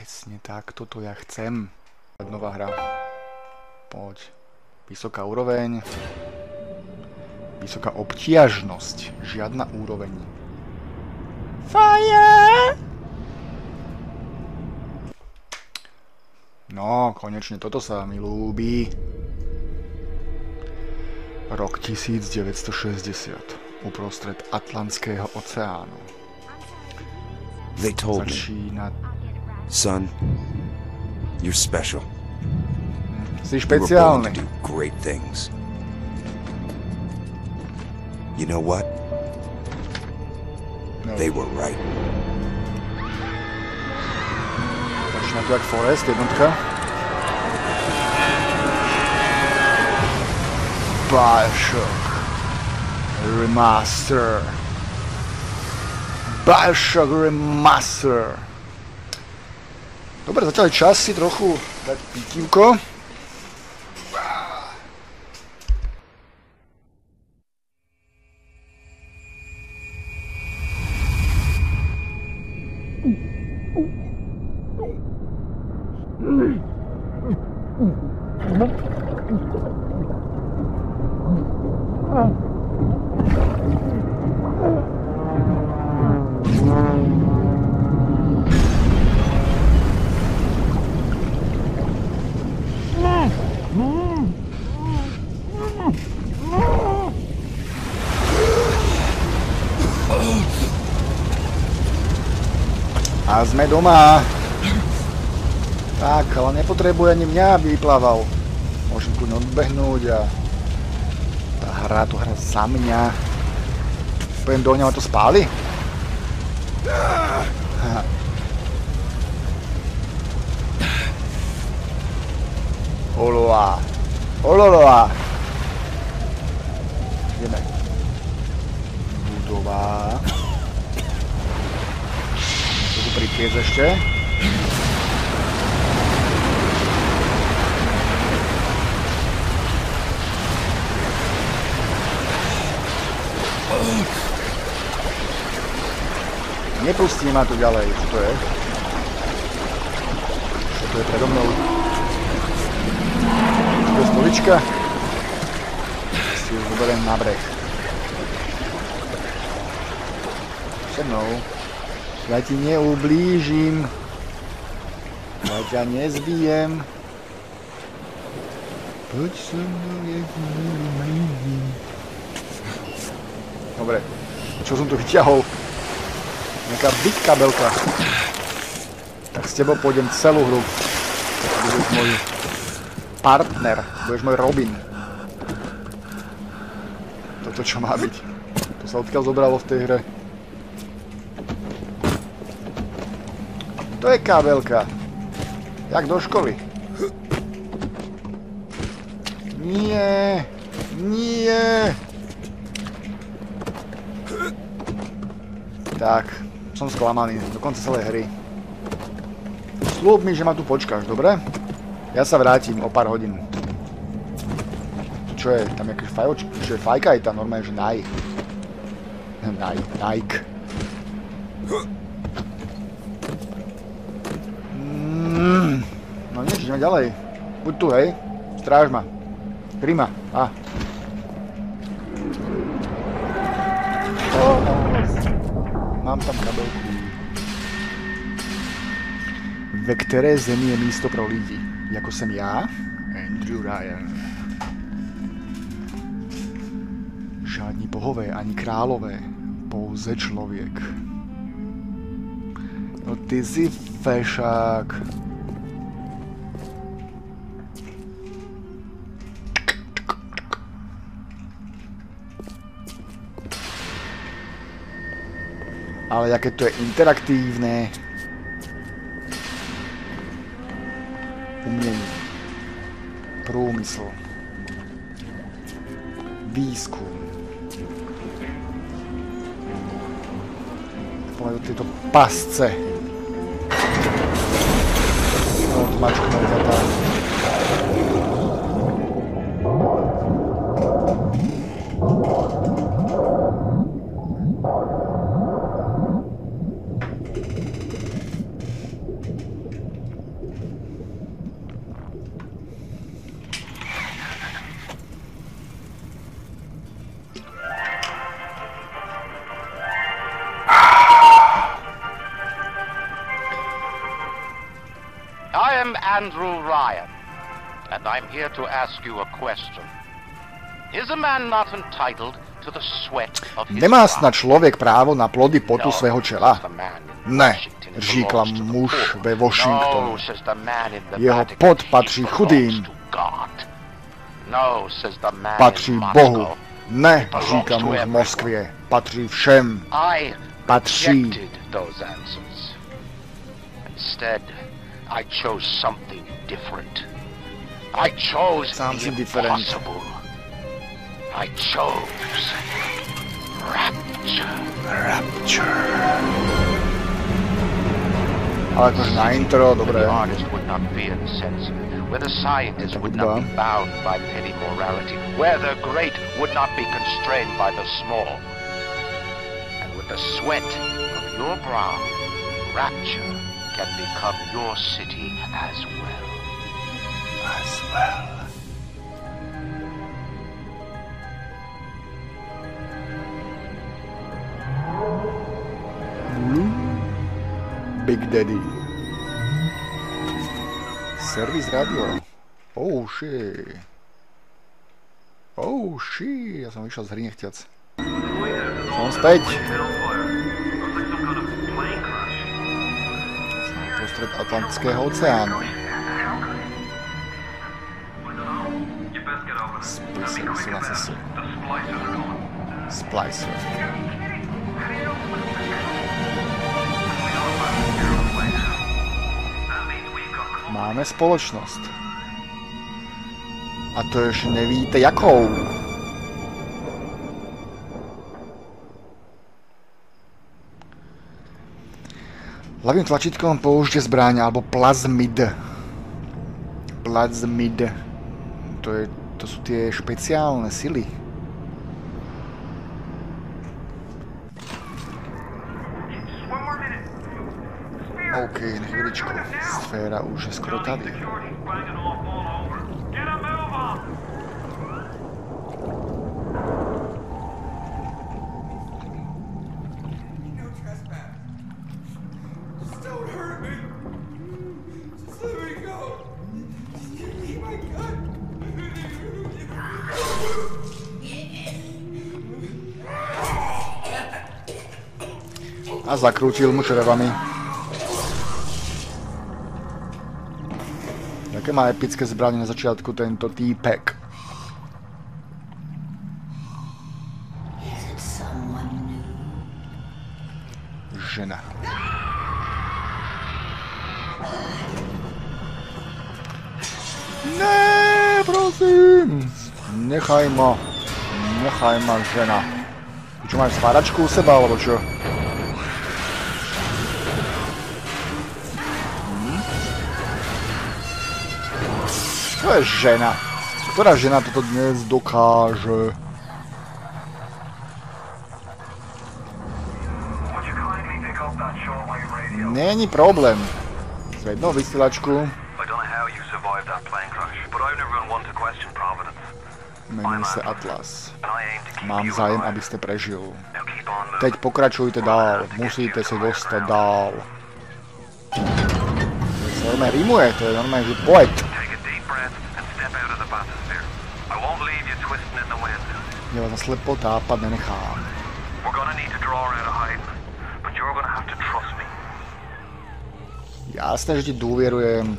Presne tak, toto ja chcem. Nová hra. Poď. Vysoká úroveň. Vysoká obtiažnosť. Žiadna úroveň. Fire! No, konečne toto sa mi ľúbi. Rok 1960. Uprostred Atlantského oceánu. They told Začína... Son, you're special. Si You were born to špeciálny. do great things. You know what? No. They were right. Začína to jak Forest, jednotka. Bioshock Remaster. Bioshock Remaster. Dobre, zatiaľ je čas si trochu dať pitívko. A sme doma. Tak, ale nepotrebuje ani mňa, aby vyplával. Môžem kľudne odbehnúť a tá hra to hra za mňa. Pojem do ňa, ma to spáli? Oloa. Ololoa. Ideme. Budova. Pripiec ešte. Nepustí ma tu ďalej. Čo to je? Čo to je predo mnou? Čo to je stolička? Si ju zoberiem na breh. So mnou. Ja ti neublížim. Ja ťa nezbijem. Poď so mnou, ja ti neublížim. Dobre. Čo som tu vyťahol? Nejaká big kabelka. Tak s tebou pôjdem celú hru. Budeš môj partner. Budeš môj Robin. Toto čo má byť? To sa odkiaľ zobralo v tej hre. To je kabelka. Jak do školy. Nie. Nie. Tak. Som sklamaný. Do konca celej hry. Sľub mi, že ma tu počkáš, dobre? Ja sa vrátim o pár hodín. Čo je? Tam nejaké fajočky? Čo je fajka? Je tam normálne, že Nike. No nič, ideme ďalej. Buď tu, hej. Stráž ma. Kry ma. Mám tam kabelku. Ve které zemi je místo pro lidi? Jako jsem já? Andrew Ryan. Žádní bohové ani králové. Pouze člověk. No ty jsi fešák. Ale jaké to je interaktívne. Umenie. Průmysl. Výskum. Poďme do tejto pasce. No, tmačku mrzatá. I am Andrew Ryan, and I'm here to ask you a question. Is a man not entitled to the sweat of his Nemá brow? snad človek právo na plody potu No, svého čela? says the man in Ne, Washington, it říkal belongs to the muž poor. ve Washingtonu. No, says the man in the Jeho Vatican, pot it patří belongs chudým. to God. No, says the man Patří in Bohu. Moscow. Ne, říká muž v Moskvě. Patří všem. I Patří. rejected those answers. Instead, I chose something different. I chose Sounds the indifferent. impossible. I chose rapture. Ale akože na intro, Where dobre. the artist would not fear the censor, where the scientist would not be bound by petty morality, where the great would not be constrained by the small. And with the sweat of your brow, rapture can become your city as well. Big Daddy. Servis radio. Oh shit. Oh shit. Ja som vyšiel z hry nechtiac. Som späť. Som prostred Atlantického oceánu. Splicery sú na ceste. Splicer. Máme spoločnosť. A to ešte nevíte jakou. Ľavým tlačítkom použite zbraň alebo plazmid. Plazmid. To sú tie špeciálne sily. OK, na chvíličku. Sféra už je skoro tady. A zakrútil mu črevami. Jaké má epické zbraně na začátku tento týpek? Žena. Ne, prosím. Nechaj ma. Nechaj ma, žena. Ty čo, máš spáračku u seba, alebo čo? To je žena. Ktorá žena toto dnes dokáže? Není problém. Zvednou vysielačku. Menujem sa Atlas. Mám zájem, aby ste prežil. Teď pokračujte dál. Musíte si dostať dál. To sa normálne rimuje, to je normálne, že poet. Ja vás naslepo tápať nenechám. Jasné, že ti dôverujem.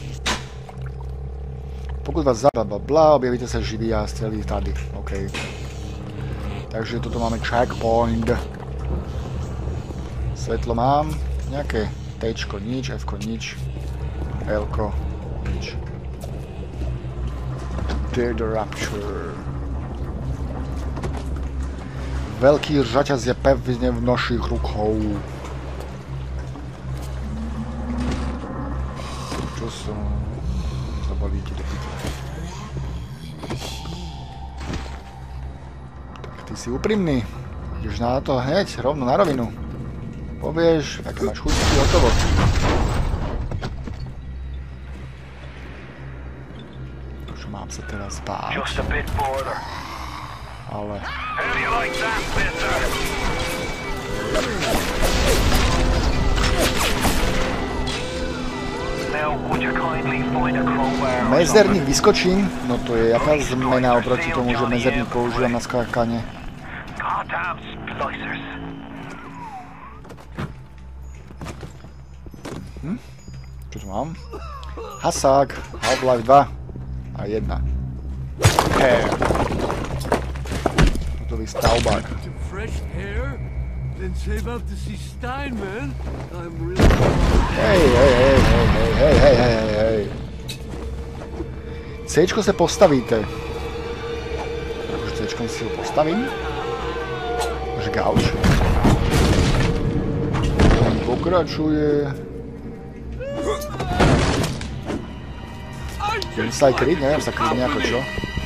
Pokud vás zabla, objavíte sa živí a strelí tady. OK. Takže toto máme checkpoint. Svetlo mám. Nejaké T-čko nič, F-ko nič. L-ko nič. Dead Rapture. Veľký řaťaz je pevne v našich rukou. Čo som... Zabalíte do pytle. Tak ty si úprimný. Ideš na to hneď, rovno na rovinu. Povieš, aké máš chuťky, hotovo. Čo mám sa teraz báť? Ale... Mezerník vyskočím? No to je jaká zmena oproti tomu, že mezerník používam na skákanie. Čo tu mám? Hasák, Half-Life 2 a 1. Hotový stavbák. Hej. Cčko se postavíte. Akože Cčkom si ho postavím. Až gauč. On pokračuje. Idem sa aj kryť, neviem sa kryť nejako, čo?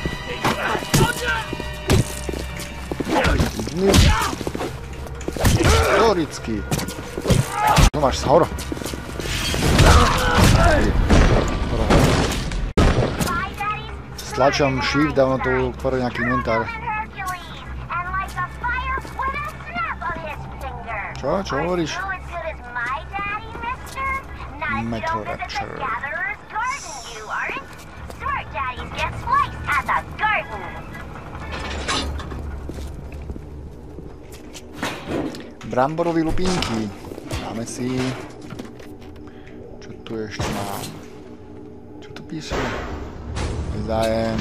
Teoricky. Tu máš shor. Stlačam shift, dávno to otvoril nejaký inventár. Čo? Čo hovoríš? Metro Rapture. Bramborové lupínky. Dáme si... Čo tu ešte mám? Čo tu píše? Nezájem.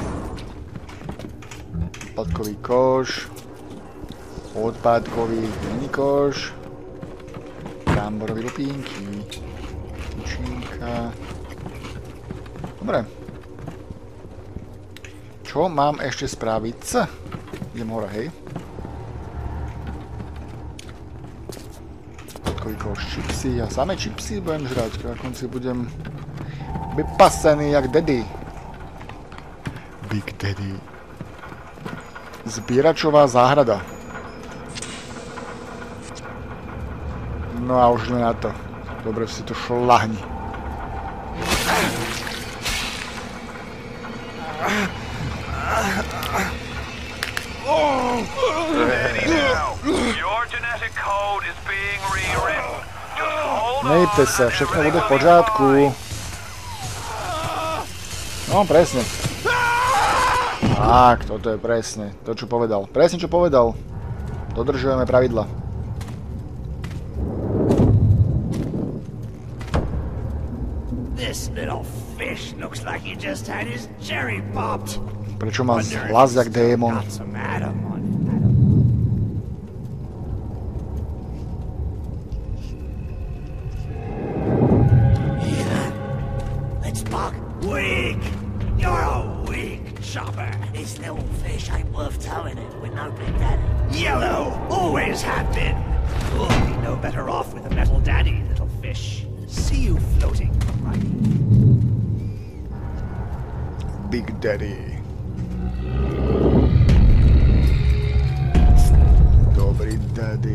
Odpadkový koš. Odpadkový minikoš. Bramborové lupínky. Učínka. Dobre. Čo mám ešte spraviť? Idem hore, hej. Čipsy, ja samé čipsy budem žrať, na konci budem vypasený jak Daddy. Big Daddy. Zbieračová záhrada. No a už na to. Dobre si to šlahni. Nejte sa, všechno bude v pořádku. No, presne. Tak, toto je presne. To, čo povedal. Presne, čo povedal. Dodržujeme pravidla. Prečo má hlas jak démon? Big Daddy. Dobrý Daddy.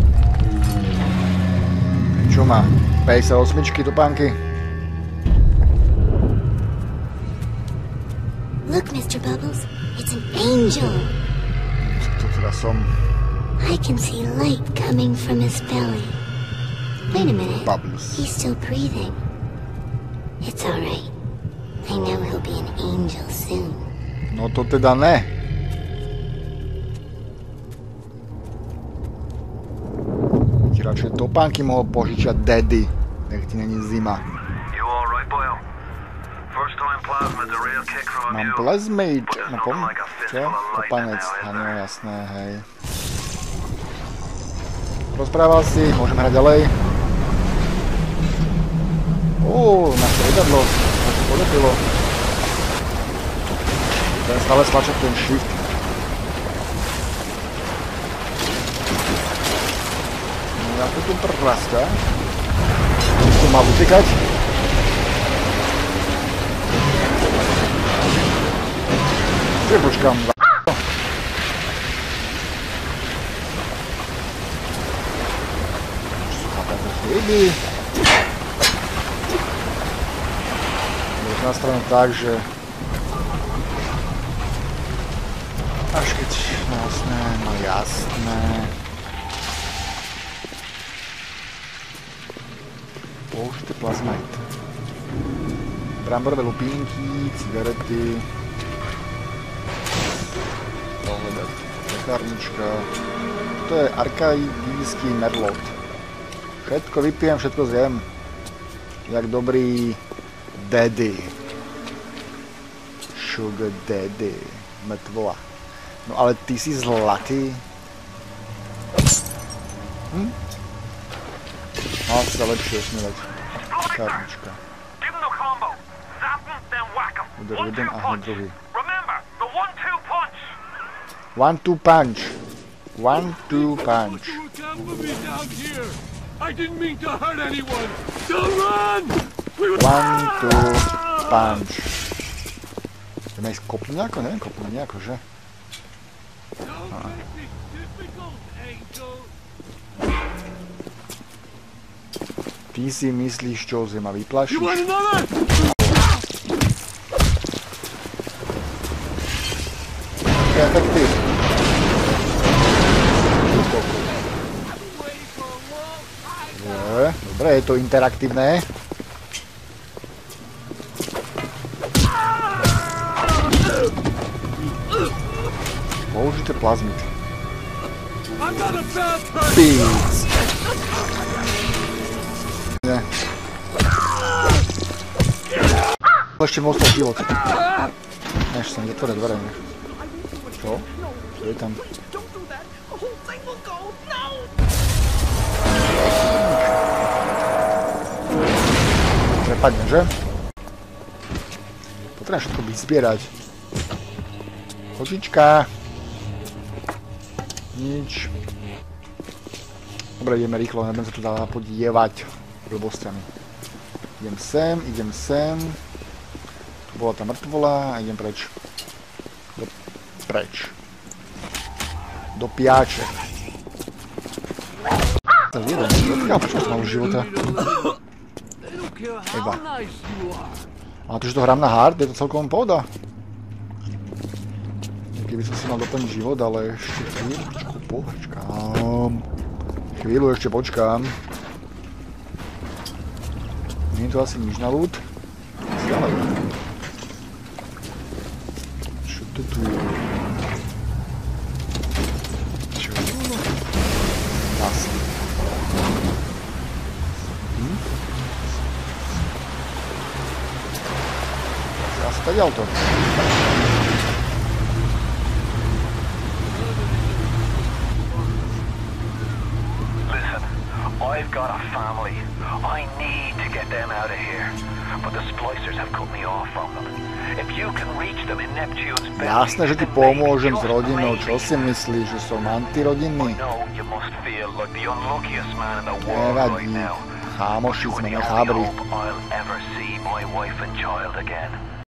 Čo má? 58 topánky? Look, Mr. Bubbles, it's an angel. To teda som. I can see light coming from his belly. Wait a minute. Bubbles. He's still breathing. It's all right. I know he'll be an angel soon. No to teda ne. Ti radšej topánky mohol požičať Daddy. Nech ti není zima. Mám plasmate. No čo? Kopanec. Áno, jasné, hej. Rozprával si, môžeme hrať ďalej. Naše lietadlo. Polepilo. Budem stále stlačať ten shift. No ja to tu prrasta. Tu má utekať. Že počkám. Sú chápané chyby. Nastavené tak, že až keď jasné, no jasné. Použite plazmite. Bramborové lupínky, cigarety. Lekárnička. To je arkadijský merlot. Všetko vypijem, všetko zjem. Jak dobrý daddy. Sugar daddy. Mŕtvola. No ale ty si zlatý. Mal sa lepšie osmievať. Lekárnička. Udar jeden a hneď druhý. 1-2 punch. 1-2 punch. I didn't mean to hurt anyone. Don't run! 1-2 punch. Ideme ísť kopnúť nejako? Neviem kopnúť nejako, že? Ty si myslíš, čo si ma vyplašíš? Efektív. Dobre, je to interaktívne. Použite plazmit. Píc. Nie. Ešte mi ostal život. Ešte sa mi zatvoria dvere. Čo? Čo je tam? Prepadne, že? Potrebujem všetko vyzbierať. Kočička. Nič. Dobre, ideme rýchlo, nebudem sa tu dá podievať blbostiami. Idem sem. Tu bola tá mŕtvola a idem preč. Do piače. To je jeden, dotkal, počo som mal už života. Eba. A to, že to hrám na hard, je to celkom pohoda. Keby som si mal doplniť život, ale ešte chvíľučku počkám. Chvíľu ešte počkám. Nie je tu asi nič na loot. Stále. Čo to tu je? Čo je to? Asi. Asi tady auto. I've got a family. I need to get them out of here. But the splicers have cut me off from them. If you can reach them in Neptune's belly... Jasné, že ti pomôžem s rodinou. Čo si myslíš, že som antirodinný? Nevadí. Chámoši sme nechábri.